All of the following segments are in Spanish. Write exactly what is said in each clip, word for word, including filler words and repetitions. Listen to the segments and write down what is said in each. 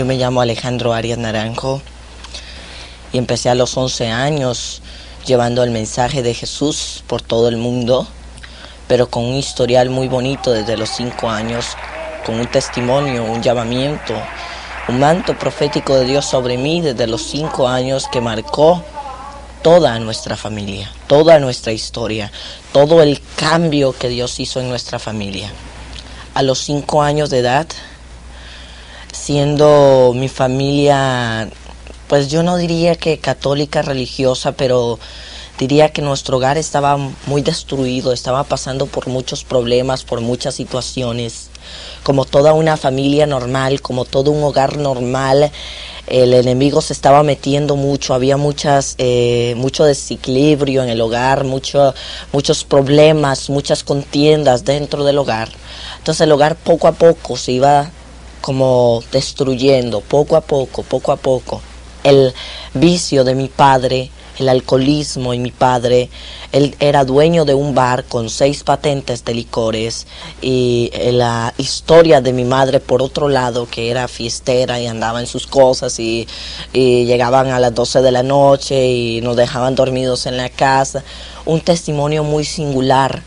Yo me llamo Alejandro Arias Naranjo y empecé a los once años llevando el mensaje de Jesús por todo el mundo, pero con un historial muy bonito desde los cinco años, con un testimonio, un llamamiento, un manto profético de Dios sobre mí desde los cinco años que marcó toda nuestra familia, toda nuestra historia, todo el cambio que Dios hizo en nuestra familia. A los cinco años de edad, siendo mi familia, pues yo no diría que católica religiosa, pero diría que nuestro hogar estaba muy destruido, estaba pasando por muchos problemas, por muchas situaciones. Como toda una familia normal, como todo un hogar normal, el enemigo se estaba metiendo mucho, había muchas, eh, mucho desequilibrio en el hogar, mucho, muchos problemas, muchas contiendas dentro del hogar. Entonces el hogar poco a poco se iba como destruyendo, poco a poco, poco a poco. El vicio de mi padre, el alcoholismo en mi padre, él era dueño de un bar con seis patentes de licores, y la historia de mi madre por otro lado, que era fiestera y andaba en sus cosas y, y llegaban a las doce de la noche y nos dejaban dormidos en la casa, un testimonio muy singular.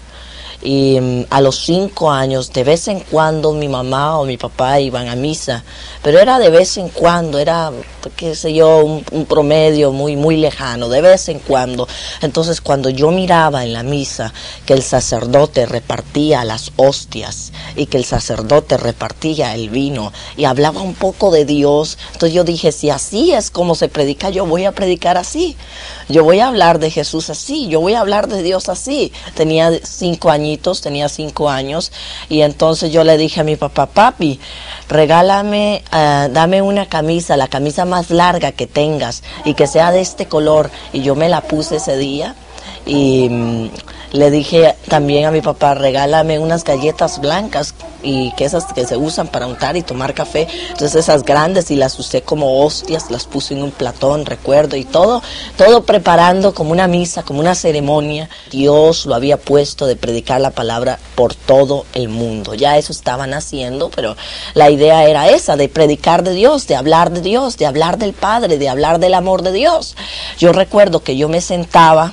Y um, a los cinco años, de vez en cuando mi mamá o mi papá iban a misa, pero era de vez en cuando, era, qué sé yo, un, un promedio muy, muy lejano, de vez en cuando. Entonces, cuando yo miraba en la misa que el sacerdote repartía las hostias y que el sacerdote repartía el vino y hablaba un poco de Dios, entonces yo dije, si así es como se predica, yo voy a predicar así. Yo voy a hablar de Jesús así, yo voy a hablar de Dios así. Tenía cinco añitos, tenía cinco años, y entonces yo le dije a mi papá, papi, regálame, uh, dame una camisa, la camisa más larga que tengas y que sea de este color. Y yo me la puse ese día y um, le dije también a mi papá, regálame unas galletas blancas y que esas que se usan para untar y tomar café. Entonces esas grandes, y las usé como hostias, las puse en un platón, recuerdo, y todo, todo preparando como una misa, como una ceremonia. Dios lo había puesto de predicar la palabra por todo el mundo. Ya eso estaban haciendo, pero la idea era esa, de predicar de Dios, de hablar de Dios, de hablar del Padre, de hablar del amor de Dios. Yo recuerdo que yo me sentaba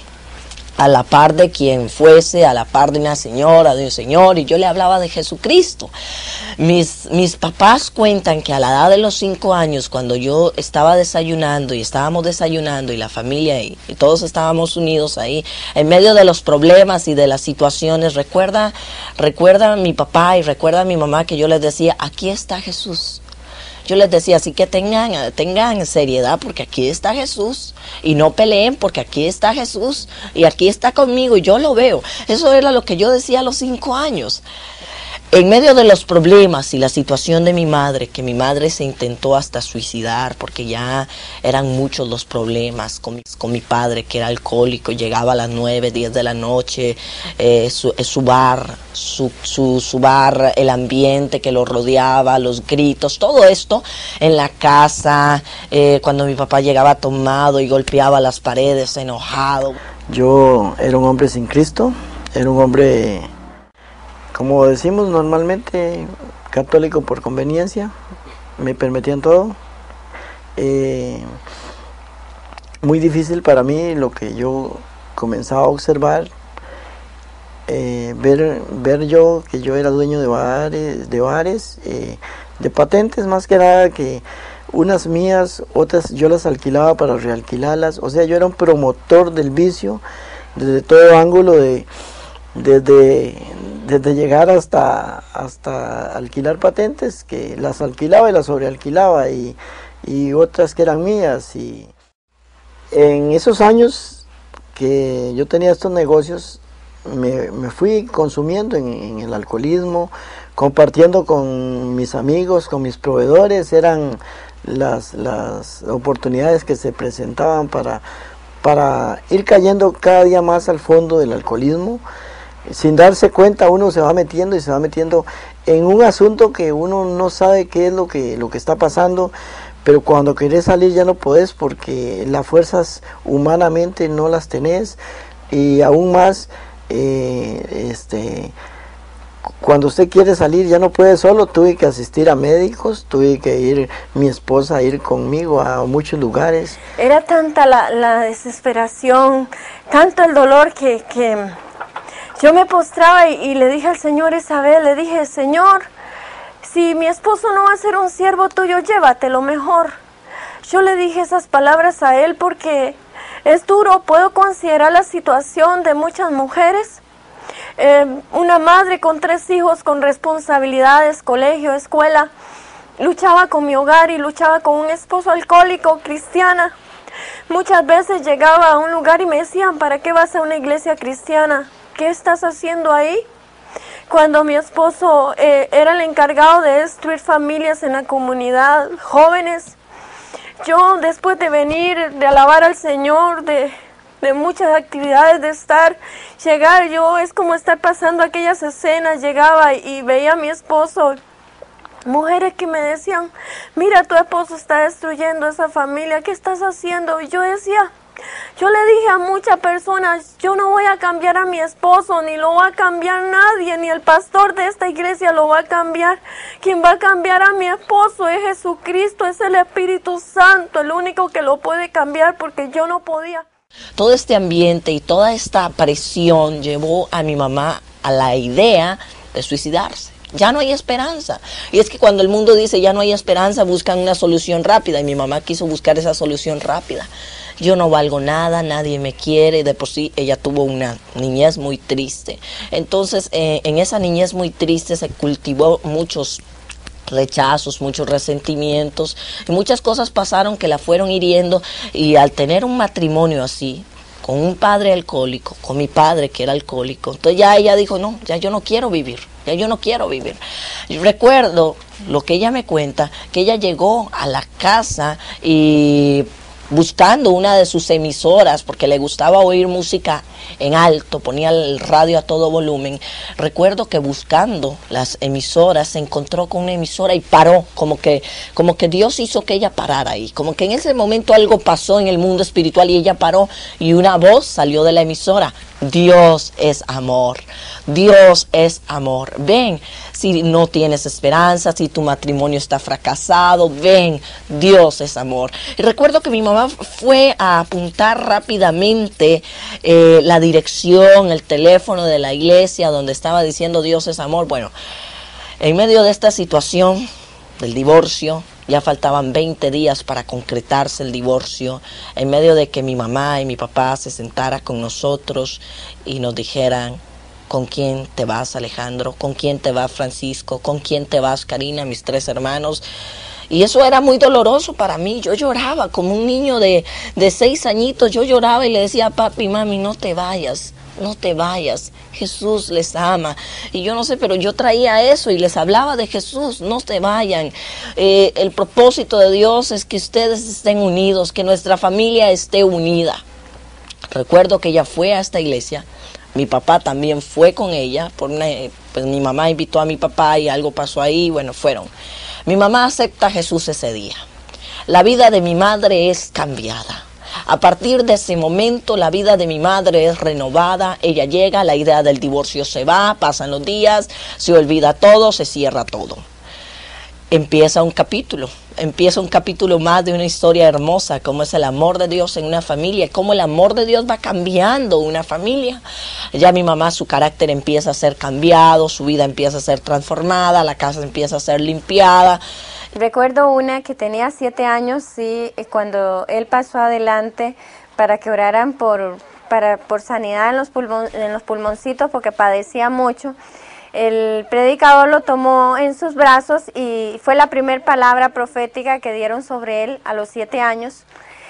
a la par de quien fuese, a la par de una señora, de un señor, y yo le hablaba de Jesucristo. Mis, mis papás cuentan que a la edad de los cinco años, cuando yo estaba desayunando y estábamos desayunando y la familia y, y todos estábamos unidos ahí, en medio de los problemas y de las situaciones, recuerda, recuerda a mi papá y recuerda a mi mamá que yo les decía, aquí está Jesús. Yo les decía, así que tengan, tengan seriedad porque aquí está Jesús, y no peleen porque aquí está Jesús y aquí está conmigo y yo lo veo. Eso era lo que yo decía a los cinco años. En medio de los problemas y la situación de mi madre, que mi madre se intentó hasta suicidar porque ya eran muchos los problemas con mi, con mi padre, que era alcohólico, llegaba a las nueve, diez de la noche, eh, su, su bar, su, su, su bar, el ambiente que lo rodeaba, los gritos, todo esto en la casa, eh, cuando mi papá llegaba tomado y golpeaba las paredes enojado. Yo era un hombre sin Cristo, era un hombre, como decimos normalmente, católico por conveniencia, me permitían todo. Eh, muy difícil para mí lo que yo comenzaba a observar, eh, ver, ver yo que yo era dueño de bares, de, bares eh, de patentes más que nada, que unas mías, otras yo las alquilaba para realquilarlas. O sea, yo era un promotor del vicio desde todo ángulo, de desde, desde llegar hasta, hasta alquilar patentes, que las alquilaba y las sobrealquilaba, y, y otras que eran mías. Y en esos años que yo tenía estos negocios, me, me fui consumiendo en, en el alcoholismo, compartiendo con mis amigos, con mis proveedores. Eran las, las oportunidades que se presentaban para, para ir cayendo cada día más al fondo del alcoholismo. Sin darse cuenta, uno se va metiendo y se va metiendo en un asunto que uno no sabe qué es lo que, lo que está pasando, pero cuando querés salir ya no podés, porque las fuerzas humanamente no las tenés, y aún más, eh, este, cuando usted quiere salir ya no puede solo, tuve que asistir a médicos, tuve que ir, mi esposa a ir conmigo a muchos lugares. Era tanta la, la desesperación, tanto el dolor que, que yo me postraba y, y le dije al Señor esa vez, le dije, Señor, si mi esposo no va a ser un siervo tuyo, llévatelo mejor. Yo le dije esas palabras a él porque es duro, puedo considerar la situación de muchas mujeres. Eh, una madre con tres hijos, con responsabilidades, colegio, escuela, luchaba con mi hogar y luchaba con un esposo alcohólico, cristiana. Muchas veces llegaba a un lugar y me decían, ¿para qué vas a una iglesia cristiana? ¿Qué estás haciendo ahí? Cuando mi esposo eh, era el encargado de destruir familias en la comunidad, jóvenes, yo después de venir, de alabar al Señor, de... de muchas actividades, de estar, llegar, yo es como estar pasando aquellas escenas, llegaba y veía a mi esposo, mujeres que me decían, mira, tu esposo está destruyendo esa familia, ¿qué estás haciendo? Y yo decía, yo le dije a muchas personas, yo no voy a cambiar a mi esposo, ni lo va a cambiar nadie, ni el pastor de esta iglesia lo va a cambiar. Quien va a cambiar a mi esposo es Jesucristo, es el Espíritu Santo, el único que lo puede cambiar porque yo no podía. Todo este ambiente y toda esta presión llevó a mi mamá a la idea de suicidarse. Ya no hay esperanza. Y es que cuando el mundo dice ya no hay esperanza, buscan una solución rápida. Y mi mamá quiso buscar esa solución rápida. Yo no valgo nada, nadie me quiere. De por sí ella tuvo una niñez muy triste. Entonces eh, en esa niñez muy triste se cultivó muchos rechazos, muchos resentimientos y muchas cosas pasaron que la fueron hiriendo, y al tener un matrimonio así, con un padre alcohólico, con mi padre que era alcohólico, entonces ya ella dijo, no, ya yo no quiero vivir, ya yo no quiero vivir. Yo recuerdo lo que ella me cuenta, que ella llegó a la casa y buscando una de sus emisoras, porque le gustaba oír música en alto, ponía el radio a todo volumen. Recuerdo que buscando las emisoras se encontró con una emisora y paró, como que, como que Dios hizo que ella parara ahí, como que en ese momento algo pasó en el mundo espiritual y ella paró y una voz salió de la emisora: Dios es amor, Dios es amor. Ven, si no tienes esperanza, si tu matrimonio está fracasado, ven, Dios es amor. Y recuerdo que mi mamá fue a apuntar rápidamente eh, la dirección, el teléfono de la iglesia donde estaba diciendo Dios es amor. Bueno, en medio de esta situación del divorcio, ya faltaban veinte días para concretarse el divorcio, en medio de que mi mamá y mi papá se sentaran con nosotros y nos dijeran: ¿con quién te vas, Alejandro? ¿Con quién te vas, Francisco? ¿Con quién te vas, Karina? Mis tres hermanos. Y eso era muy doloroso para mí. Yo lloraba como un niño de, de seis añitos. Yo lloraba y le decía a papi, mami, no te vayas, no te vayas. Jesús les ama. Y yo no sé, pero yo traía eso y les hablaba de Jesús. No te vayan. Eh, el propósito de Dios es que ustedes estén unidos, que nuestra familia esté unida. Recuerdo que ella fue a esta iglesia. Mi papá también fue con ella. Por una, pues mi mamá invitó a mi papá y algo pasó ahí. Bueno, fueron. Mi mamá acepta a Jesús ese día. La vida de mi madre es cambiada. A partir de ese momento la vida de mi madre es renovada. Ella llega, la idea del divorcio se va, pasan los días, se olvida todo, se cierra todo. Empieza un capítulo, empieza un capítulo más de una historia hermosa, cómo es el amor de Dios en una familia, cómo el amor de Dios va cambiando una familia. Ya mi mamá, su carácter empieza a ser cambiado, su vida empieza a ser transformada, la casa empieza a ser limpiada. Recuerdo una que tenía siete años, sí, cuando él pasó adelante para que oraran por, para, por sanidad en los, pulmon, en los pulmoncitos porque padecía mucho. El predicador lo tomó en sus brazos y fue la primera palabra profética que dieron sobre él a los siete años.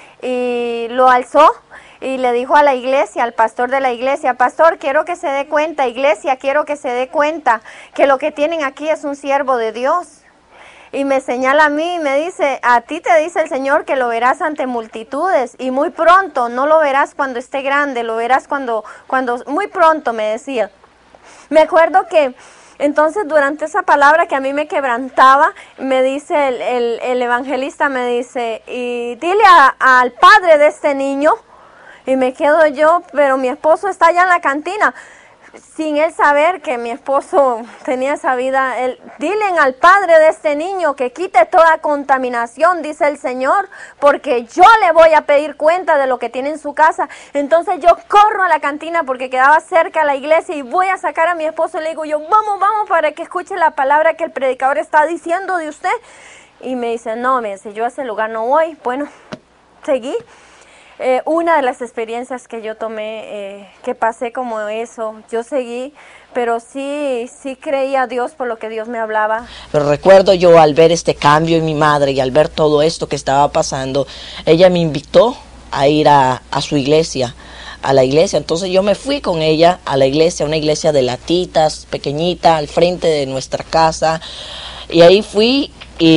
Y lo alzó y le dijo a la iglesia, al pastor de la iglesia: pastor, quiero que se dé cuenta, iglesia, quiero que se dé cuenta que lo que tienen aquí es un siervo de Dios. Y me señala a mí y me dice: a ti te dice el Señor que lo verás ante multitudes y muy pronto, no lo verás cuando esté grande, lo verás cuando, cuando muy pronto, me decía. Me acuerdo que entonces durante esa palabra que a mí me quebrantaba, me dice el, el, el evangelista, me dice: y dile a, al padre de este niño. Y me quedo yo, pero mi esposo está allá en la cantina. sin él saber que mi esposo tenía esa vida, él, dile al padre de este niño que quite toda contaminación, dice el Señor, porque yo le voy a pedir cuenta de lo que tiene en su casa. Entonces yo corro a la cantina porque quedaba cerca a la iglesia y voy a sacar a mi esposo y le digo yo, vamos, vamos para que escuche la palabra que el predicador está diciendo de usted. Y me dice, no, me dice, yo a ese lugar no voy. Bueno, seguí. Eh, una de las experiencias que yo tomé, eh, que pasé como eso, yo seguí, pero sí, sí creía a Dios por lo que Dios me hablaba. Pero recuerdo yo al ver este cambio en mi madre y al ver todo esto que estaba pasando, ella me invitó a ir a, a su iglesia, a la iglesia. Entonces yo me fui con ella a la iglesia, una iglesia de latitas, pequeñita, al frente de nuestra casa, y ahí fui.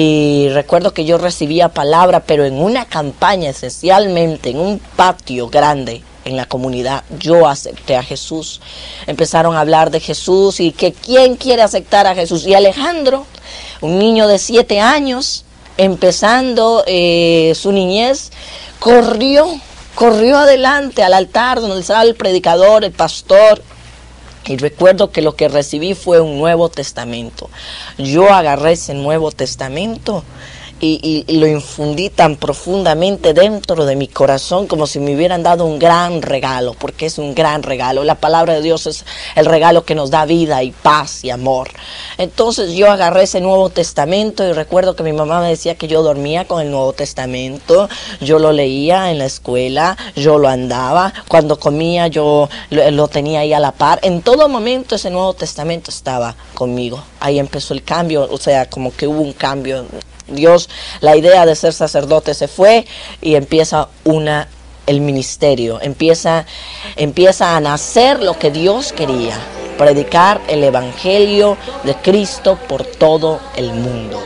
Y recuerdo que yo recibía palabra, pero en una campaña, esencialmente, en un patio grande en la comunidad, yo acepté a Jesús. Empezaron a hablar de Jesús y que quién quiere aceptar a Jesús. Y Alejandro, un niño de siete años, empezando eh, su niñez, corrió, corrió adelante al altar donde estaba el predicador, el pastor. Y recuerdo que lo que recibí fue un Nuevo Testamento. Yo agarré ese Nuevo Testamento y, y, y lo infundí tan profundamente dentro de mi corazón como si me hubieran dado un gran regalo, porque es un gran regalo. La palabra de Dios es el regalo que nos da vida y paz y amor. Entonces yo agarré ese Nuevo Testamento y recuerdo que mi mamá me decía que yo dormía con el Nuevo Testamento, yo lo leía en la escuela, yo lo andaba, cuando comía yo lo, lo tenía ahí a la par. En todo momento ese Nuevo Testamento estaba conmigo. Ahí empezó el cambio, o sea, como que hubo un cambio. Dios, la idea de ser sacerdote se fue y empieza una, el ministerio, empieza, empieza a nacer lo que Dios quería, predicar el evangelio de Cristo por todo el mundo.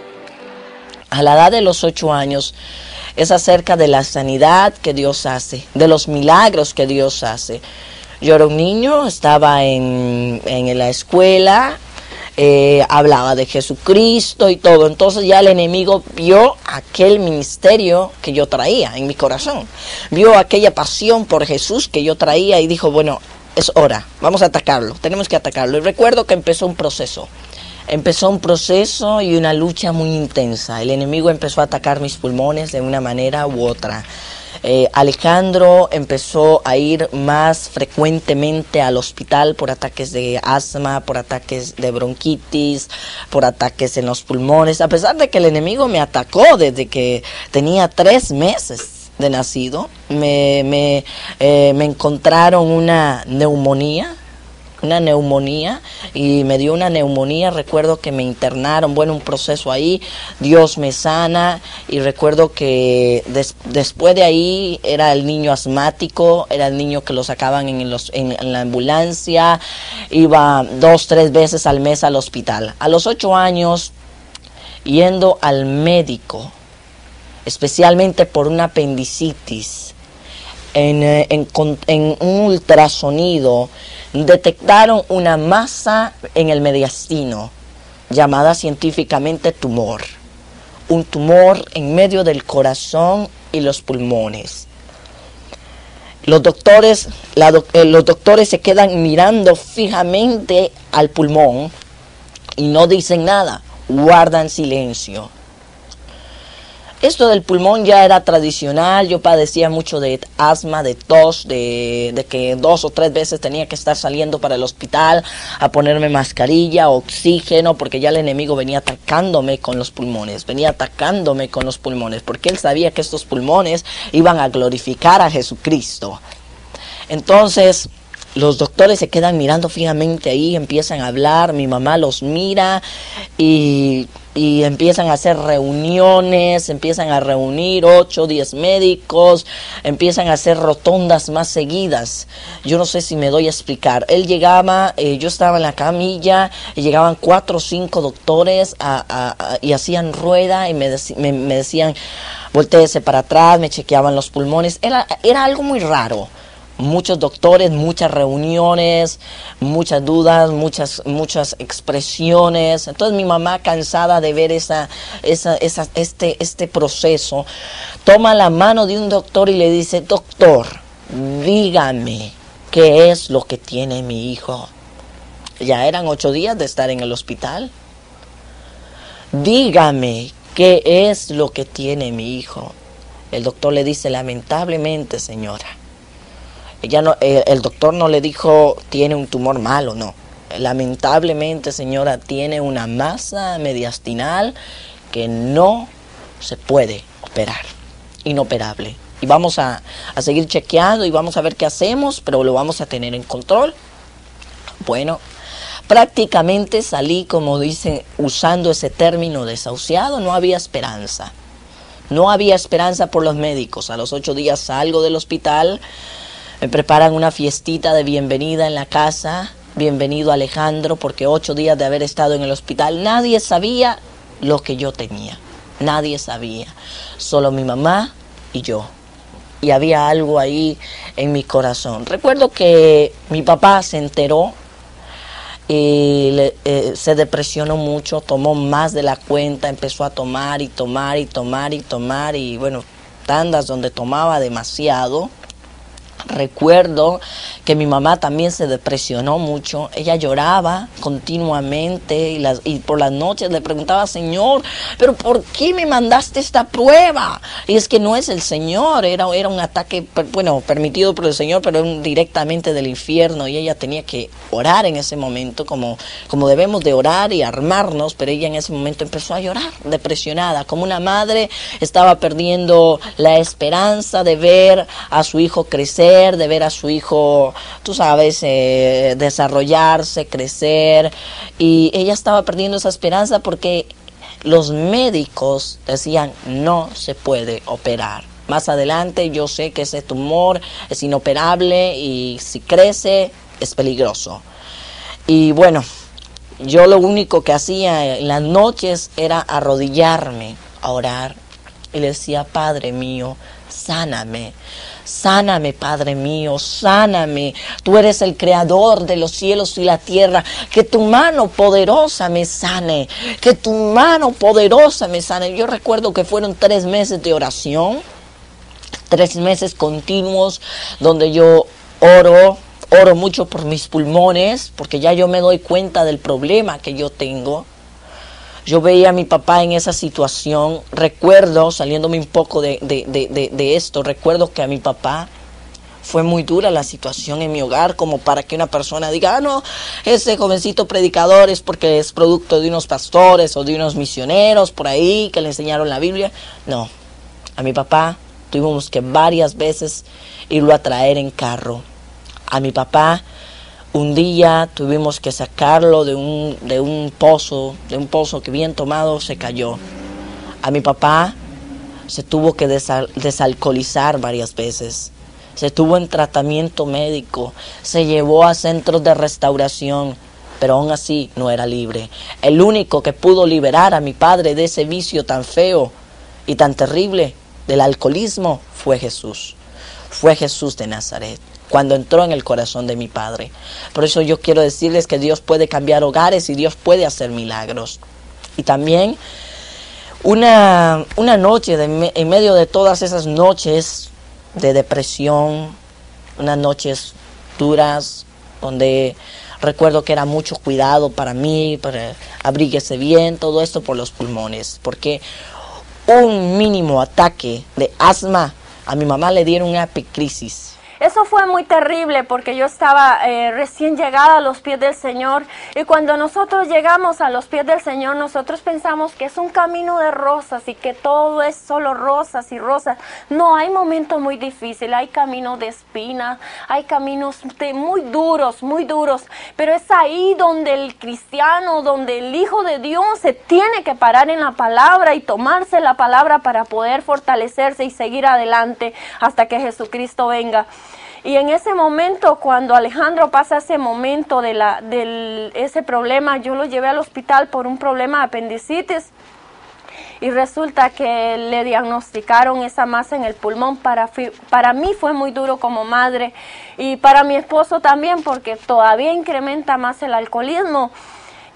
A la edad de los ocho años es acerca de la sanidad que Dios hace, de los milagros que Dios hace. Yo era un niño, estaba en, en la escuela, Eh, hablaba de Jesucristo y todo. Entonces ya el enemigo vio aquel ministerio que yo traía en mi corazón, vio aquella pasión por Jesús que yo traía y dijo, bueno, es hora, vamos a atacarlo, tenemos que atacarlo. Y recuerdo que empezó un proceso, empezó un proceso y una lucha muy intensa. El enemigo empezó a atacar mis pulmones de una manera u otra. Eh, Alejandro empezó a ir más frecuentemente al hospital por ataques de asma, por ataques de bronquitis, por ataques en los pulmones, a pesar de que el enemigo me atacó desde que tenía tres meses de nacido. Me, me, eh, me encontraron una neumonía, una neumonía y me dio una neumonía. Recuerdo que me internaron, bueno, un proceso ahí, Dios me sana y recuerdo que des, después de ahí era el niño asmático, era el niño que lo sacaban en, los, en, en la ambulancia, iba dos, tres veces al mes al hospital. A los ocho años, yendo al médico, especialmente por una apendicitis, en, en, en un ultrasonido, detectaron una masa en el mediastino, llamada científicamente tumor. Un tumor en medio del corazón y los pulmones. Los doctores, la, eh, los doctores se quedan mirando fijamente al pulmón y no dicen nada, guardan silencio. Esto del pulmón ya era tradicional, yo padecía mucho de asma, de tos, de, de que dos o tres veces tenía que estar saliendo para el hospital a ponerme mascarilla, oxígeno, porque ya el enemigo venía atacándome con los pulmones, venía atacándome con los pulmones, porque él sabía que estos pulmones iban a glorificar a Jesucristo. Entonces, los doctores se quedan mirando fijamente ahí, empiezan a hablar, mi mamá los mira y, y empiezan a hacer reuniones, empiezan a reunir ocho, diez médicos, empiezan a hacer rotondas más seguidas. Yo no sé si me doy a explicar. Él llegaba, eh, yo estaba en la camilla, y llegaban cuatro o cinco doctores a, a, a, y hacían rueda y me, dec, me, me decían, voltéese para atrás, me chequeaban los pulmones. Era, era algo muy raro. Muchos doctores, muchas reuniones, muchas dudas, muchas muchas expresiones. Entonces mi mamá, cansada de ver esa, esa, esa, este, este proceso, toma la mano de un doctor y le dice, doctor, dígame, ¿qué es lo que tiene mi hijo? Ya eran ocho días de estar en el hospital. Dígame, ¿qué es lo que tiene mi hijo? El doctor le dice, lamentablemente, señora. Ella no, eh, el doctor no le dijo, tiene un tumor malo, no. Lamentablemente, señora, tiene una masa mediastinal que no se puede operar, inoperable. Y vamos a, a seguir chequeando y vamos a ver qué hacemos, pero lo vamos a tener en control. Bueno, prácticamente salí, como dicen, usando ese término, desahuciado. No había esperanza. No había esperanza por los médicos. A los ocho días salgo del hospital, me preparan una fiestita de bienvenida en la casa. Bienvenido Alejandro, porque ocho días de haber estado en el hospital, nadie sabía lo que yo tenía. Nadie sabía. Solo mi mamá y yo. Y había algo ahí en mi corazón. Recuerdo que mi papá se enteró y le, eh, se depresionó mucho, tomó más de la cuenta, empezó a tomar y tomar y tomar y tomar y bueno, tandas donde tomaba demasiado. Recuerdo que mi mamá también se depresionó mucho, ella lloraba continuamente y, las, y por las noches le preguntaba, Señor, ¿pero por qué me mandaste esta prueba? Y es que no es el Señor, era, era un ataque, bueno, permitido por el Señor, pero directamente del infierno y ella tenía que orar en ese momento como, como debemos de orar y armarnos, pero ella en ese momento empezó a llorar, depresionada, como una madre estaba perdiendo la esperanza de ver a su hijo crecer, de ver a su hijo, tú sabes, eh, desarrollarse, crecer, y ella estaba perdiendo esa esperanza porque los médicos decían no se puede operar. Más adelante yo sé que ese tumor es inoperable y si crece es peligroso. Y bueno, yo lo único que hacía en las noches era arrodillarme a orar y le decía, Padre mío, sáname. Sáname, Padre mío, sáname. Tú eres el creador de los cielos y la tierra. Que tu mano poderosa me sane. Que tu mano poderosa me sane. Yo recuerdo que fueron tres meses de oración. Tres meses continuos donde yo oro. Oro mucho por mis pulmones. Porque ya yo me doy cuenta del problema que yo tengo. Yo veía a mi papá en esa situación, recuerdo, saliéndome un poco de, de, de, de, de esto, recuerdo que a mi papá fue muy dura la situación en mi hogar, como para que una persona diga, ah, no, ese jovencito predicador es porque es producto de unos pastores o de unos misioneros por ahí que le enseñaron la Biblia. No, a mi papá tuvimos que varias veces irlo a traer en carro. A mi papá un día tuvimos que sacarlo de un, de un pozo, de un pozo que bien tomado se cayó. A mi papá se tuvo que desal, desalcoholizar varias veces. Se tuvo en tratamiento médico, se llevó a centros de restauración, pero aún así no era libre. El único que pudo liberar a mi padre de ese vicio tan feo y tan terrible del alcoholismo fue Jesús. Fue Jesús de Nazaret, cuando entró en el corazón de mi padre. Por eso yo quiero decirles que Dios puede cambiar hogares y Dios puede hacer milagros. Y también una, una noche, de, en medio de todas esas noches de depresión, unas noches duras, donde recuerdo que era mucho cuidado para mí, para abríguese bien, todo esto por los pulmones, porque un mínimo ataque de asma, a mi mamá le dieron una epicrisis. Eso fue muy terrible porque yo estaba eh, recién llegada a los pies del Señor, y cuando nosotros llegamos a los pies del Señor, nosotros pensamos que es un camino de rosas y que todo es solo rosas y rosas. No, hay momentos muy difíciles, hay caminos de espinas, hay caminos de muy duros, muy duros, pero es ahí donde el cristiano, donde el Hijo de Dios se tiene que parar en la palabra y tomarse la palabra para poder fortalecerse y seguir adelante hasta que Jesucristo venga. Y en ese momento, cuando Alejandro pasa ese momento de la, de ese problema, yo lo llevé al hospital por un problema de apendicitis. Y resulta que le diagnosticaron esa masa en el pulmón. Para, para mí fue muy duro como madre y para mi esposo también, porque todavía incrementa más el alcoholismo.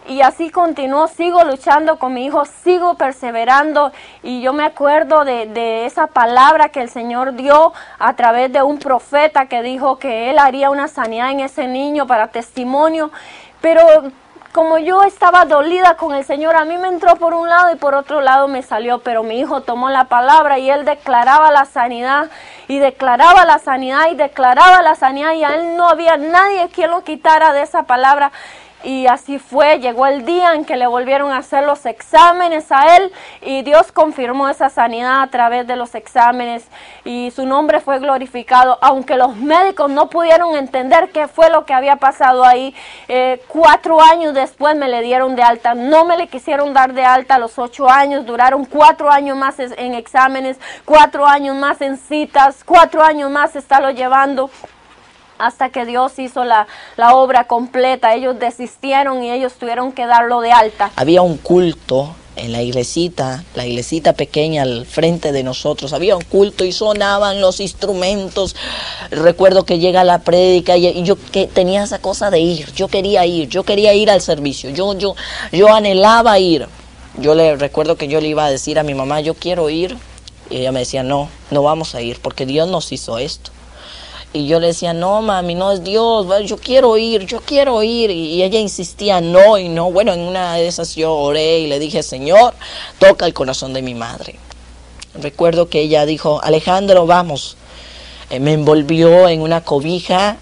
Y así continuó, sigo luchando con mi hijo, sigo perseverando. Y yo me acuerdo de, de esa palabra que el Señor dio a través de un profeta que dijo que Él haría una sanidad en ese niño para testimonio. Pero como yo estaba dolida con el Señor, a mí me entró por un lado y por otro lado me salió. Pero mi hijo tomó la palabra y él declaraba la sanidad, y declaraba la sanidad, y declaraba la sanidad. Y a él no había nadie quien lo quitara de esa palabra. Y así fue, llegó el día en que le volvieron a hacer los exámenes a él y Dios confirmó esa sanidad a través de los exámenes y su nombre fue glorificado. Aunque los médicos no pudieron entender qué fue lo que había pasado ahí, eh, cuatro años después me le dieron de alta. No me le quisieron dar de alta a los ocho años, duraron cuatro años más en exámenes, cuatro años más en citas, cuatro años más estarlo llevando, hasta que Dios hizo la, la obra completa. Ellos desistieron y ellos tuvieron que darlo de alta. Había un culto en la iglesita, la iglesita pequeña al frente de nosotros. Había un culto y sonaban los instrumentos. Recuerdo que llega la prédica y, y yo que tenía esa cosa de ir. Yo quería ir, yo quería ir al servicio. Yo, yo, yo anhelaba ir. Yo le recuerdo que yo le iba a decir a mi mamá, yo quiero ir. Y ella me decía, no, no vamos a ir porque Dios nos hizo esto. Y yo le decía, no, mami, no es Dios, yo quiero ir, yo quiero ir. Y ella insistía, no y no. Bueno, en una de esas yo oré y le dije, Señor, toca el corazón de mi madre. Recuerdo que ella dijo, Alejandro, vamos. Eh, me envolvió en una cobija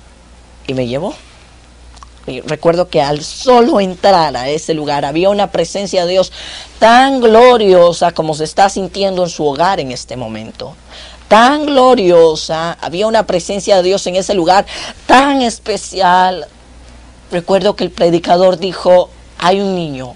y me llevó. Y recuerdo que al solo entrar a ese lugar había una presencia de Dios tan gloriosa como se está sintiendo en su hogar en este momento. Tan gloriosa, había una presencia de Dios en ese lugar tan especial. Recuerdo que el predicador dijo, hay un niño,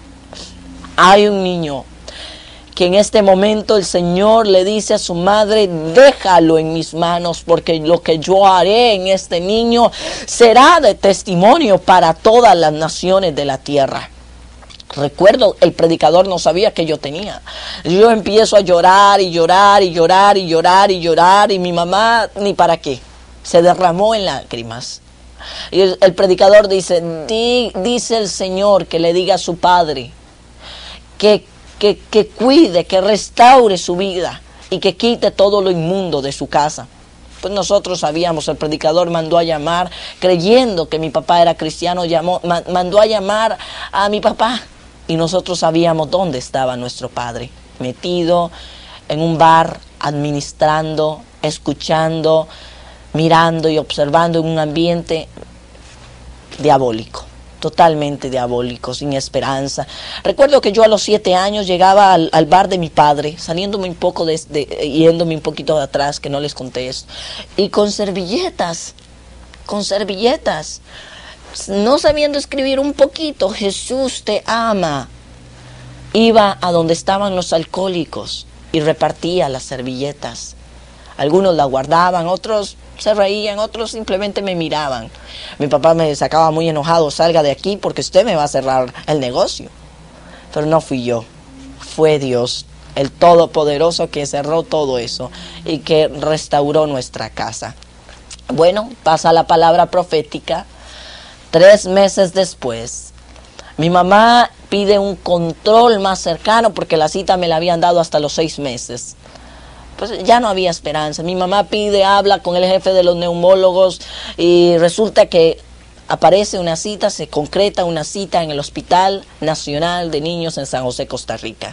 hay un niño, que en este momento el Señor le dice a su madre, déjalo en mis manos, porque lo que yo haré en este niño será de testimonio para todas las naciones de la tierra. Recuerdo, el predicador no sabía que yo tenía. Yo empiezo a llorar y llorar y llorar y llorar y llorar y mi mamá ni para qué. Se derramó en lágrimas. Y el, el predicador dice, Di, dice el Señor que le diga a su padre que, que, que cuide, que restaure su vida y que quite todo lo inmundo de su casa. Pues nosotros sabíamos, el predicador mandó a llamar, creyendo que mi papá era cristiano, llamó, ma, mandó a llamar a mi papá. Y nosotros sabíamos dónde estaba nuestro padre, metido en un bar, administrando, escuchando, mirando y observando en un ambiente diabólico, totalmente diabólico, sin esperanza. Recuerdo que yo a los siete años llegaba al, al bar de mi padre, saliéndome un poco, de, de, yéndome un poquito de atrás, que no les conté esto, y con servilletas, con servilletas, no sabiendo escribir un poquito, Jesús te ama. Iba a donde estaban los alcohólicos y repartía las servilletas. Algunos la guardaban, otros se reían, otros simplemente me miraban. Mi papá me sacaba muy enojado, salga de aquí porque usted me va a cerrar el negocio. Pero no fui yo, fue Dios, el Todopoderoso, que cerró todo eso y que restauró nuestra casa. Bueno, pasa la palabra profética. Tres meses después, mi mamá pide un control más cercano porque la cita me la habían dado hasta los seis meses. Pues ya no había esperanza. Mi mamá pide, habla con el jefe de los neumólogos y resulta que aparece una cita, se concreta una cita en el Hospital Nacional de Niños en San José, Costa Rica.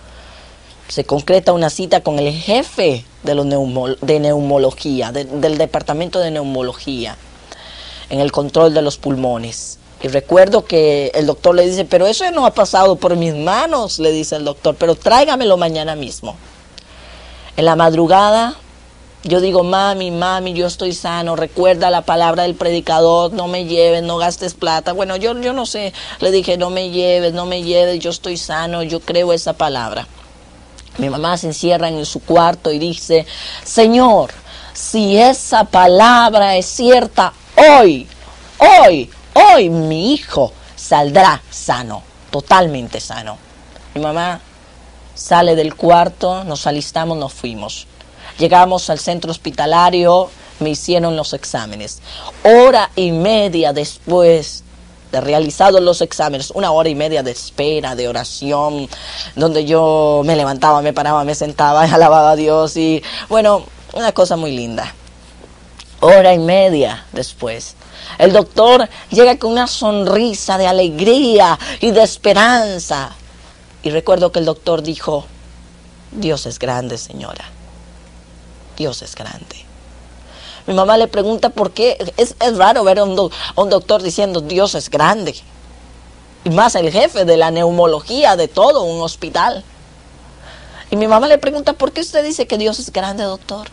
Se concreta una cita con el jefe de, los neumol- de neumología, de, del departamento de neumología, en el control de los pulmones. Y recuerdo que el doctor le dice, pero eso no ha pasado por mis manos, le dice el doctor, pero tráigamelo mañana mismo. En la madrugada, yo digo, mami, mami, yo estoy sano, recuerda la palabra del predicador, no me lleves, no gastes plata. Bueno, yo, yo no sé, le dije, no me lleves, no me lleves, yo estoy sano, yo creo esa palabra. Mi mamá se encierra en su cuarto y dice, Señor, si esa palabra es cierta, hoy, hoy, hoy mi hijo saldrá sano, totalmente sano. Mi mamá sale del cuarto, nos alistamos, nos fuimos. Llegamos al centro hospitalario, me hicieron los exámenes. Hora y media después, de realizados los exámenes, una hora y media de espera, de oración, donde yo me levantaba, me paraba, me sentaba, alababa a Dios y bueno, una cosa muy linda. Hora y media después, el doctor llega con una sonrisa de alegría y de esperanza. Y recuerdo que el doctor dijo, Dios es grande, señora. Dios es grande. Mi mamá le pregunta por qué. Es, es raro ver a un, do, a un doctor diciendo Dios es grande. Y más el jefe de la neumología de todo un hospital. Y mi mamá le pregunta, ¿por qué usted dice que Dios es grande, doctor?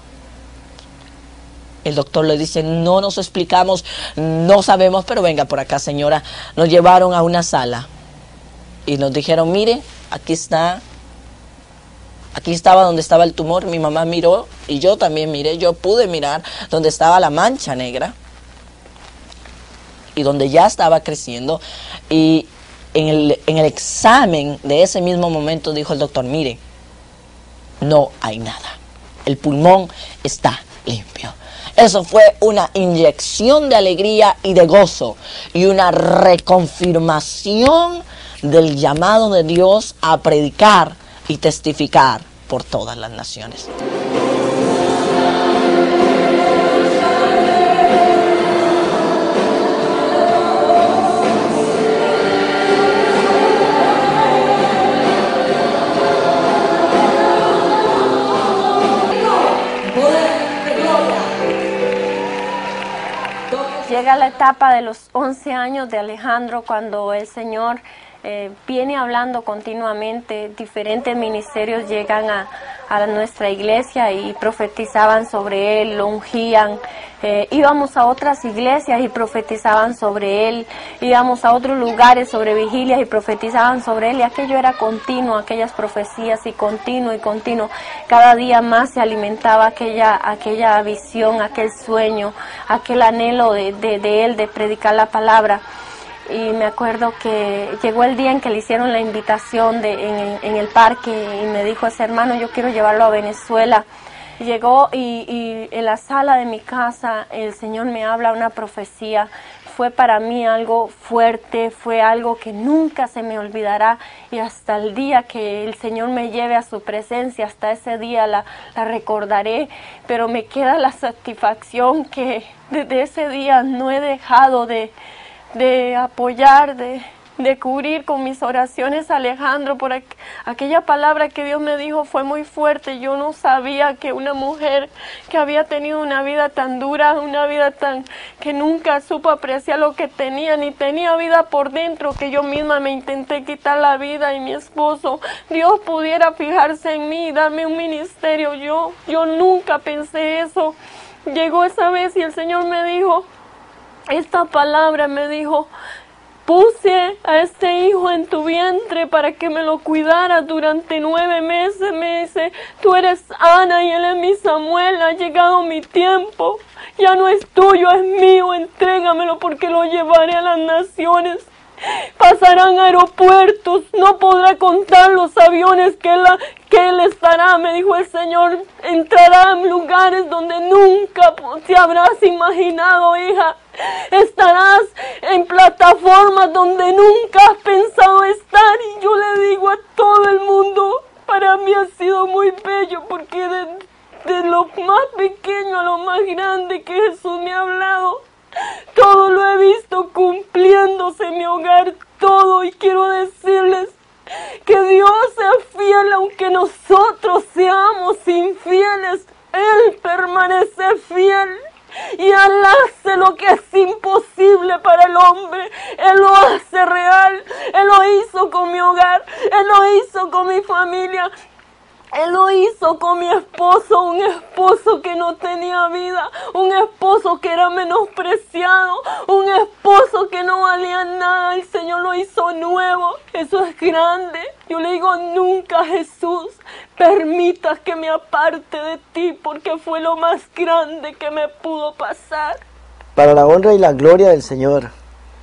El doctor le dice, no nos explicamos, no sabemos, pero venga por acá, señora. Nos llevaron a una sala y nos dijeron, mire, aquí está, aquí estaba donde estaba el tumor. Mi mamá miró y yo también miré, yo pude mirar donde estaba la mancha negra y donde ya estaba creciendo. Y en el, en el examen de ese mismo momento dijo el doctor, mire, no hay nada, el pulmón está limpio. Eso fue una inyección de alegría y de gozo y una reconfirmación del llamado de Dios a predicar y testificar por todas las naciones. Llega la etapa de los once años de Alejandro, cuando el Señor eh, viene hablando continuamente. Diferentes ministerios llegan a, a nuestra iglesia y profetizaban sobre él, lo ungían. Eh, íbamos a otras iglesias y profetizaban sobre él, íbamos a otros lugares sobre vigilias y profetizaban sobre él, y aquello era continuo, aquellas profecías y continuo y continuo. Cada día más se alimentaba aquella, aquella visión, aquel sueño, aquel anhelo de, de, de él de predicar la palabra. Y me acuerdo que llegó el día en que le hicieron la invitación de, en, en el parque, y me dijo ese hermano, yo quiero llevarlo a Venezuela. Llegó y, y en la sala de mi casa el Señor me habla una profecía. Fue para mí algo fuerte, fue algo que nunca se me olvidará, y hasta el día que el Señor me lleve a su presencia, hasta ese día la, la recordaré. Pero me queda la satisfacción que desde ese día no he dejado de, de apoyar, de... de cubrir con mis oraciones a Alejandro por aqu aquella palabra que Dios me dijo. Fue muy fuerte. Yo no sabía que una mujer que había tenido una vida tan dura, una vida tan que nunca supo apreciar lo que tenía, ni tenía vida por dentro, que yo misma me intenté quitar la vida, y mi esposo, Dios pudiera fijarse en mí y darme un ministerio. Yo, yo nunca pensé eso. Llegó esa vez y el Señor me dijo esta palabra, me dijo: puse a este hijo en tu vientre para que me lo cuidaras durante nueve meses. Me dice, tú eres Ana y él es mi Samuel, ha llegado mi tiempo. Ya no es tuyo, es mío, entrégamelo porque lo llevaré a las naciones. Pasarán aeropuertos, no podrá contar los aviones que él, que él estará, me dijo el Señor. Entrará en lugares donde nunca te habrás imaginado, hija. Estarás en plataformas donde nunca has pensado estar. Y yo le digo a todo el mundo, para mí ha sido muy bello, porque de, de lo más pequeño a lo más grande que Jesús me ha hablado, todo lo he visto cumpliéndose en mi hogar, todo. Y quiero decirles que Dios sea fiel, aunque nosotros seamos infieles, Él permanece fiel. Y Él hace lo que es imposible para el hombre. Él lo hace real. Él lo hizo con mi hogar. Él lo hizo con mi familia. Él lo hizo con mi esposo, un esposo que no tenía vida, un esposo que era menospreciado, un esposo que no valía nada. El Señor lo hizo nuevo. Eso es grande. Yo le digo, nunca, Jesús, permitas que me aparte de ti, porque fue lo más grande que me pudo pasar. Para la honra y la gloria del Señor,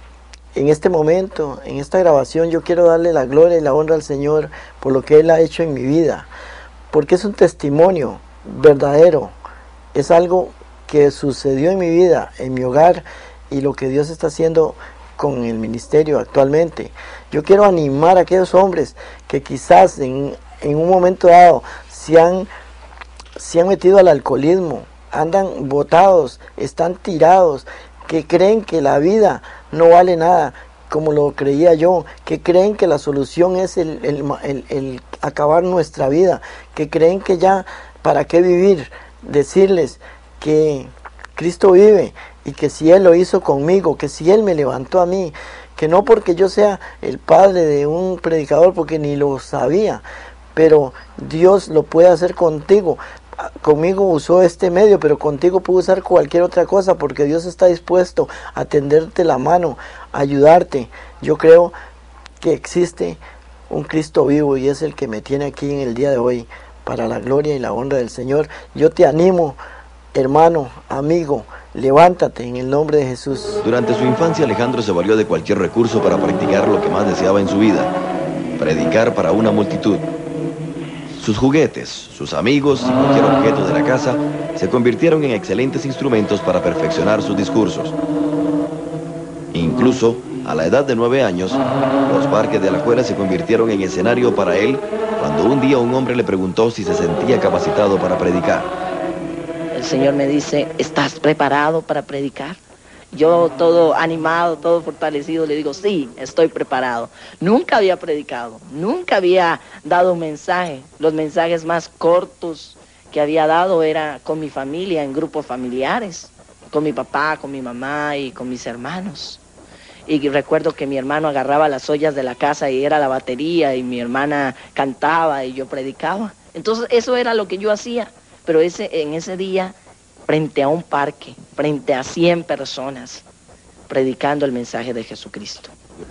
en este momento, en esta grabación, yo quiero darle la gloria y la honra al Señor por lo que Él ha hecho en mi vida. Porque es un testimonio verdadero, es algo que sucedió en mi vida, en mi hogar, y lo que Dios está haciendo con el ministerio actualmente. Yo quiero animar a aquellos hombres que quizás en, en un momento dado se han, se han metido al alcoholismo, andan botados, están tirados, que creen que la vida no vale nada, como lo creía yo, que creen que la solución es el, el, el, el acabar nuestra vida, que creen que ya, ¿para qué vivir? Decirles que Cristo vive y que si Él lo hizo conmigo, que si Él me levantó a mí, que no porque yo sea el padre de un predicador, porque ni lo sabía, pero Dios lo puede hacer contigo. Conmigo usó este medio, pero contigo puede usar cualquier otra cosa, porque Dios está dispuesto a tenderte la mano, a ayudarte. Yo creo que existe un Cristo vivo y es el que me tiene aquí en el día de hoy, para la gloria y la honra del Señor. Yo te animo, hermano, amigo, levántate en el nombre de Jesús. Durante su infancia, Alejandro se valió de cualquier recurso para practicar lo que más deseaba en su vida: predicar para una multitud. Sus juguetes, sus amigos y cualquier objeto de la casa se convirtieron en excelentes instrumentos para perfeccionar sus discursos. Incluso, a la edad de nueve años, los parques de Alajuela se convirtieron en escenario para él cuando un día un hombre le preguntó si se sentía capacitado para predicar. El Señor me dice, ¿estás preparado para predicar? Yo todo animado, todo fortalecido, le digo, sí, estoy preparado. Nunca había predicado, nunca había dado un mensaje. Los mensajes más cortos que había dado era con mi familia, en grupos familiares, con mi papá, con mi mamá y con mis hermanos. Y recuerdo que mi hermano agarraba las ollas de la casa y era la batería, y mi hermana cantaba y yo predicaba. Entonces eso era lo que yo hacía, pero ese, en ese día, frente a un parque, frente a cien personas, predicando el mensaje de Jesucristo.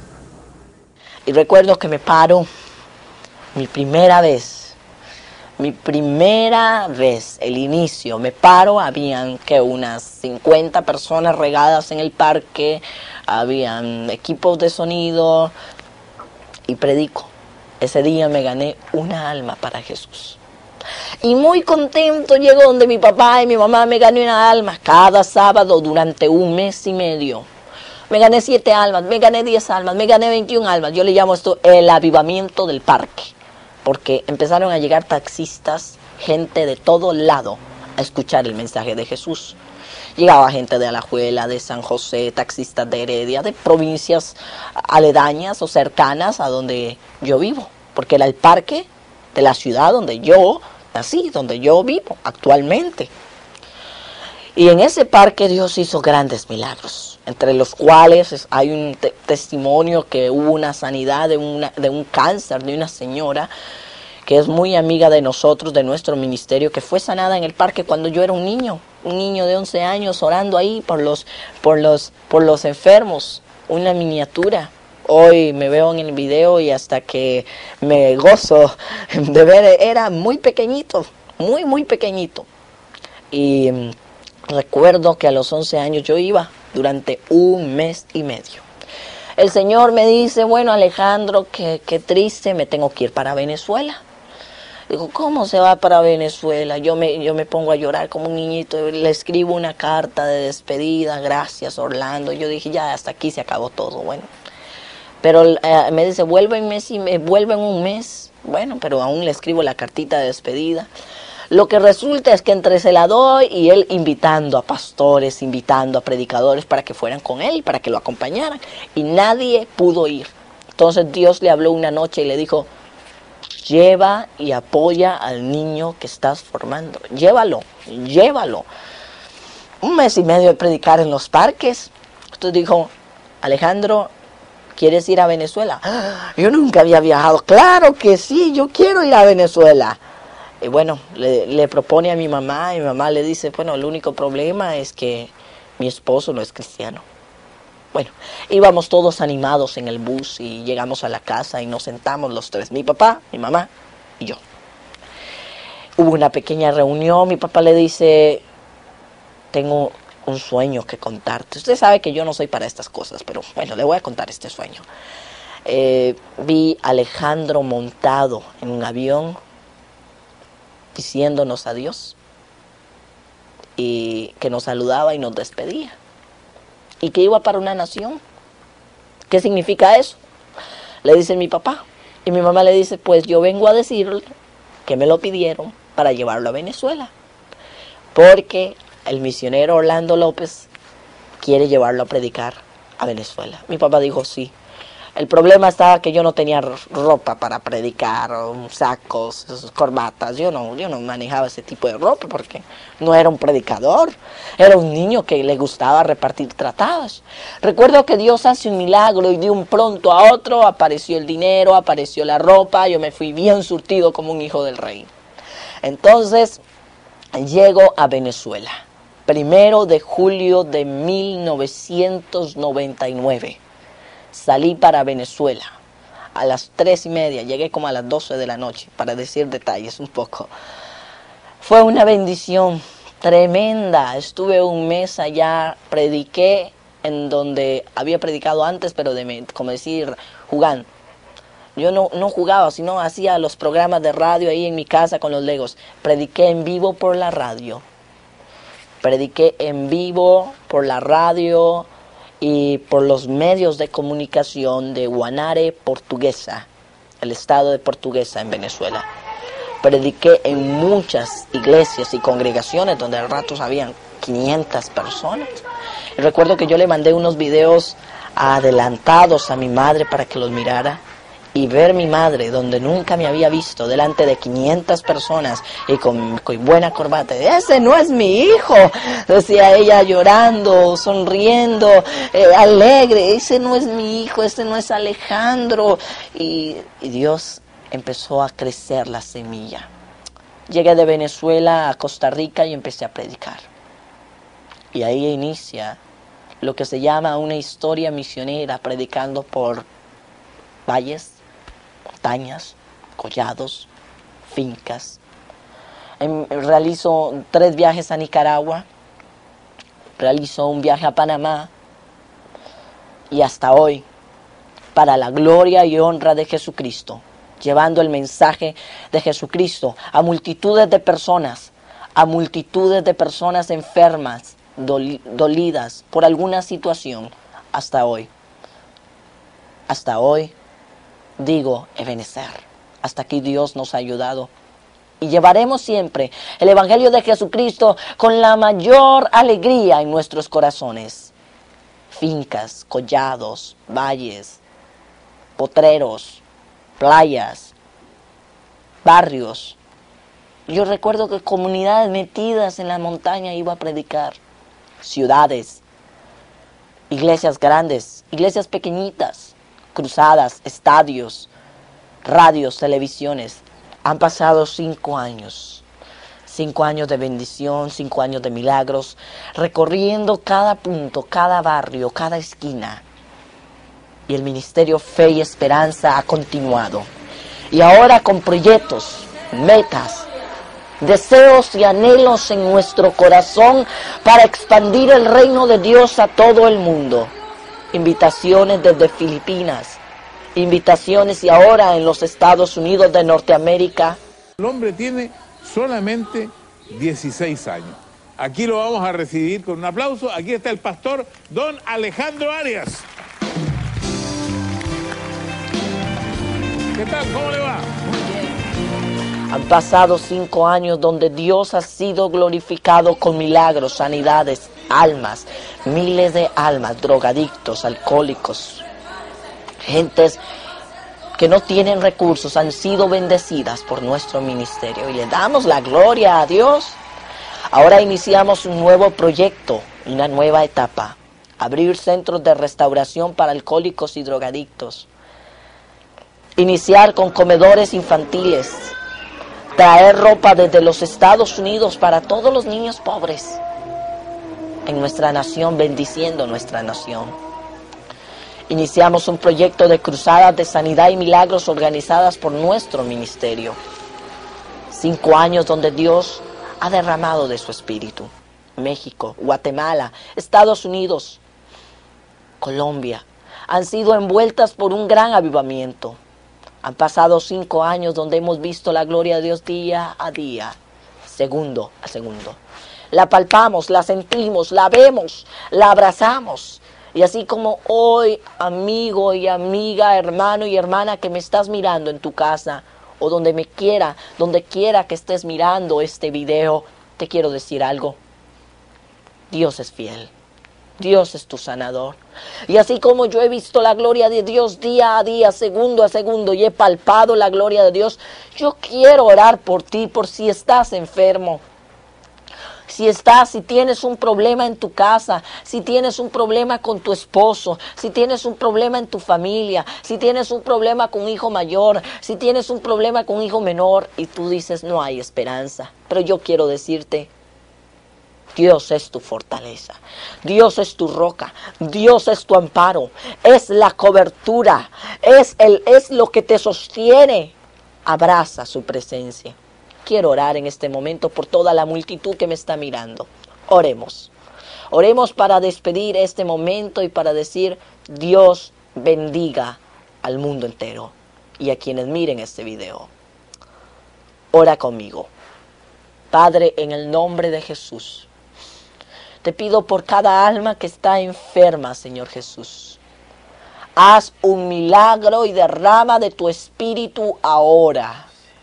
Y recuerdo que me paro, mi primera vez, mi primera vez, el inicio, me paro, habían que unas cincuenta personas regadas en el parque, habían equipos de sonido, y predico. Ese día me gané una alma para Jesús. Y muy contento llego donde mi papá y mi mamá, me gané una alma cada sábado durante un mes y medio. Me gané siete almas, me gané diez almas, me gané veintiuna almas. Yo le llamo esto el avivamiento del parque, porque empezaron a llegar taxistas, gente de todo lado, a escuchar el mensaje de Jesús. Llegaba gente de Alajuela, de San José, taxistas de Heredia, de provincias aledañas o cercanas a donde yo vivo, porque era el parque de la ciudad donde yo nací, donde yo vivo actualmente. Y en ese parque Dios hizo grandes milagros, entre los cuales hay un te testimonio que hubo una sanidad de, una, de un cáncer de una señora que es muy amiga de nosotros, de nuestro ministerio, que fue sanada en el parque cuando yo era un niño, un niño de once años orando ahí por los, por los, por los enfermos, una miniatura. Hoy me veo en el video y hasta que me gozo de ver, era muy pequeñito, muy, muy pequeñito. Y um, recuerdo que a los once años yo iba durante un mes y medio. El Señor me dice, bueno, Alejandro, qué, qué triste, me tengo que ir para Venezuela. Digo, ¿cómo se va para Venezuela? Yo me, yo me pongo a llorar como un niñito, le escribo una carta de despedida, gracias Orlando. Yo dije, ya, hasta aquí se acabó todo, bueno. Pero eh, me dice, vuelve en, mes y me, vuelve en un mes. Bueno, pero aún le escribo la cartita de despedida. Lo que resulta es que entre se la doy y él invitando a pastores, invitando a predicadores para que fueran con él, para que lo acompañaran. Y nadie pudo ir. Entonces Dios le habló una noche y le dijo, lleva y apoya al niño que estás formando. Llévalo, llévalo. Un mes y medio de predicar en los parques. Entonces dijo, Alejandro, ¿quieres ir a Venezuela? Yo nunca había viajado. Claro que sí, yo quiero ir a Venezuela. Y bueno, le, le propone a mi mamá, y mi mamá le dice, bueno, el único problema es que mi esposo no es cristiano. Bueno, íbamos todos animados en el bus y llegamos a la casa y nos sentamos los tres, mi papá, mi mamá y yo. Hubo una pequeña reunión, mi papá le dice, tengo un sueño que contarte. Usted sabe que yo no soy para estas cosas, pero bueno, le voy a contar este sueño. Eh, vi a Alejandro montado en un avión diciéndonos adiós y que nos saludaba y nos despedía y que iba para una nación ¿Qué significa eso? Le dice mi papá. Y mi mamá le dice, pues yo vengo a decirle que me lo pidieron para llevarlo a Venezuela. Porque el misionero Orlando López quiere llevarlo a predicar a Venezuela. Mi papá dijo sí. El problema estaba que yo no tenía ropa para predicar, sacos, corbatas. Yo no, yo no manejaba ese tipo de ropa porque no era un predicador. Era un niño que le gustaba repartir tratados. Recuerdo que Dios hace un milagro y de un pronto a otro apareció el dinero, apareció la ropa. Yo me fui bien surtido como un hijo del rey. Entonces, llego a Venezuela. Primero de julio de mil novecientos noventa y nueve. Salí para Venezuela a las tres y media, llegué como a las doce de la noche, para decir detalles un poco. Fue una bendición tremenda, estuve un mes allá, prediqué en donde había predicado antes, pero de, como decir, jugando. Yo no, no jugaba, sino hacía los programas de radio ahí en mi casa con los legos. Prediqué en vivo por la radio, prediqué en vivo por la radio, y por los medios de comunicación de Guanare, Portuguesa, el estado de Portuguesa en Venezuela. Prediqué en muchas iglesias y congregaciones donde al rato habían quinientas personas. Y recuerdo que yo le mandé unos videos adelantados a mi madre para que los mirara. Y ver mi madre, donde nunca me había visto, delante de quinientas personas y con, con buena corbata. ¡Ese no es mi hijo! Decía ella llorando, sonriendo, eh, alegre. ¡Ese no es mi hijo! ¡Ese no es Alejandro! Y, y Dios empezó a crecer la semilla. Llegué de Venezuela a Costa Rica y empecé a predicar. Y ahí inicia lo que se llama una historia misionera, predicando por valles, montañas, collados, fincas. En, realizo tres viajes a Nicaragua, realizo un viaje a Panamá y hasta hoy, para la gloria y honra de Jesucristo, llevando el mensaje de Jesucristo a multitudes de personas, a multitudes de personas enfermas, dol, dolidas por alguna situación, hasta hoy. Hasta hoy, digo, Ebenezer, hasta aquí Dios nos ha ayudado. Y llevaremos siempre el Evangelio de Jesucristo con la mayor alegría en nuestros corazones. Fincas, collados, valles, potreros, playas, barrios. Yo recuerdo que comunidades metidas en la montaña iba a predicar. Ciudades, iglesias grandes, iglesias pequeñitas, cruzadas, estadios, radios, televisiones. Han pasado cinco años, cinco años de bendición, cinco años de milagros, recorriendo cada punto, cada barrio, cada esquina. Y el ministerio Fe y Esperanza ha continuado. Y ahora con proyectos, metas, deseos y anhelos en nuestro corazón para expandir el reino de Dios a todo el mundo. Invitaciones desde Filipinas, invitaciones y ahora en los Estados Unidos de Norteamérica. El hombre tiene solamente dieciséis años. Aquí lo vamos a recibir con un aplauso. Aquí está el pastor don Alejandro Arias. ¿Qué tal? ¿Cómo le va? Han pasado cinco años donde Dios ha sido glorificado con milagros, sanidades, almas, miles de almas, drogadictos, alcohólicos, gentes que no tienen recursos, han sido bendecidas por nuestro ministerio y le damos la gloria a Dios. Ahora iniciamos un nuevo proyecto, una nueva etapa, abrir centros de restauración para alcohólicos y drogadictos, iniciar con comedores infantiles, traer ropa desde los Estados Unidos para todos los niños pobres en nuestra nación, bendiciendo nuestra nación. Iniciamos un proyecto de cruzadas de sanidad y milagros organizadas por nuestro ministerio. Cinco años donde Dios ha derramado de su espíritu. México, Guatemala, Estados Unidos, Colombia han sido envueltas por un gran avivamiento. Han pasado cinco años donde hemos visto la gloria de Dios día a día, segundo a segundo. La palpamos, la sentimos, la vemos, la abrazamos Y así como hoy, amigo y amiga, hermano y hermana que me estás mirando en tu casa o donde me quiera, donde quiera que estés mirando este video, te quiero decir algo. Dios es fiel. Dios es tu sanador. Y así como yo he visto la gloria de Dios día a día, segundo a segundo, y he palpado la gloria de Dios, yo quiero orar por ti, por si estás enfermo. Si estás, si tienes un problema en tu casa, si tienes un problema con tu esposo, si tienes un problema en tu familia, si tienes un problema con un hijo mayor, si tienes un problema con un hijo menor y tú dices no hay esperanza. Pero yo quiero decirte, Dios es tu fortaleza, Dios es tu roca, Dios es tu amparo, es la cobertura, es, el, es lo que te sostiene. Abraza su presencia. Quiero orar en este momento por toda la multitud que me está mirando. Oremos. Oremos para despedir este momento y para decir, Dios bendiga al mundo entero y a quienes miren este video. Ora conmigo. Padre, en el nombre de Jesús, te pido por cada alma que está enferma, Señor Jesús. Haz un milagro y derrama de tu espíritu ahora.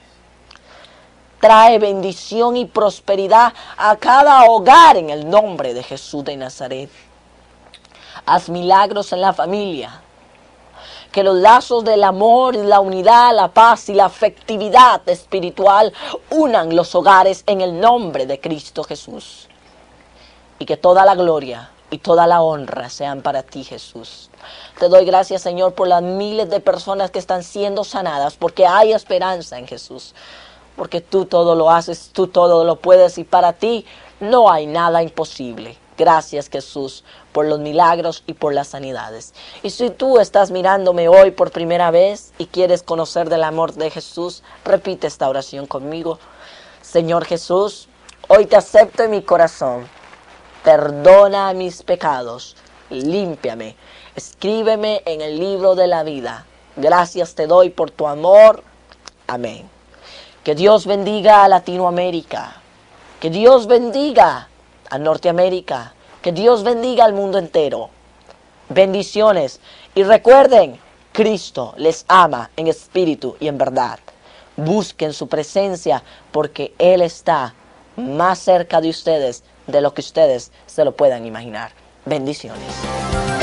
Trae bendición y prosperidad a cada hogar en el nombre de Jesús de Nazaret. Haz milagros en la familia. Que los lazos del amor, la unidad, la paz y la afectividad espiritual unan los hogares en el nombre de Cristo Jesús. Y que toda la gloria y toda la honra sean para ti, Jesús. Te doy gracias, Señor, por las miles de personas que están siendo sanadas, porque hay esperanza en Jesús. Porque tú todo lo haces, tú todo lo puedes y para ti no hay nada imposible. Gracias, Jesús, por los milagros y por las sanidades. Y si tú estás mirándome hoy por primera vez y quieres conocer del amor de Jesús, repite esta oración conmigo. Señor Jesús, hoy te acepto en mi corazón. Perdona mis pecados, límpiame, escríbeme en el libro de la vida. Gracias te doy por tu amor. Amén. Que Dios bendiga a Latinoamérica, que Dios bendiga a Norteamérica, que Dios bendiga al mundo entero. Bendiciones. Y recuerden, Cristo les ama en espíritu y en verdad. Busquen su presencia porque Él está más cerca de ustedes de lo que ustedes se lo puedan imaginar. Bendiciones.